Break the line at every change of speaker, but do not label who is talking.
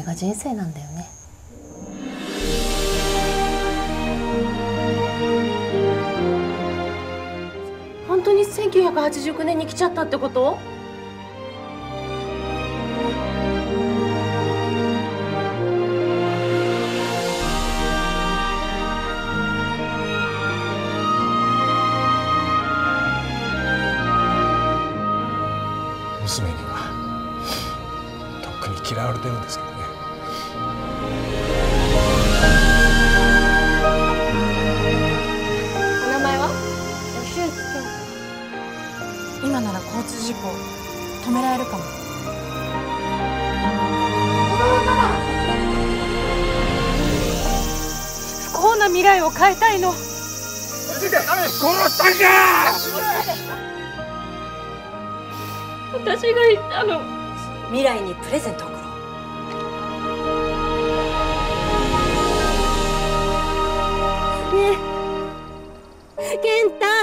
が人生なんだよね。本当に1989年に来ちゃったってこと？
娘にはとっくに嫌われてるんですけどね。
お名前は？
吉行ちゃん。今なら交通事故止められるかも。
不幸な未来を変えたいの。
殺したんか！
私が言ったの。
未来にプレゼントを送ろう。
ねえ、健太。